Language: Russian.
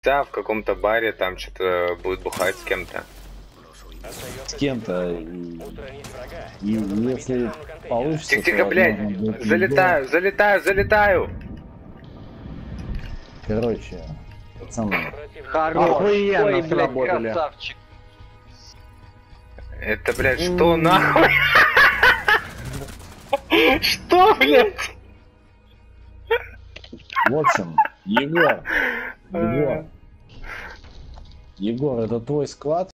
Да, в каком-то баре там что-то будет бухать с кем-то. С кем-то. И если получится, Тихо-тихо, то, блядь! возможно, будет Залетаю, залетаю, залетаю! Короче, пацаны. Охуенно Ой, блядь, сработали. красавчик. Это, блядь, что нахуй? Что, блядь? В общем, Егор, это твой склад?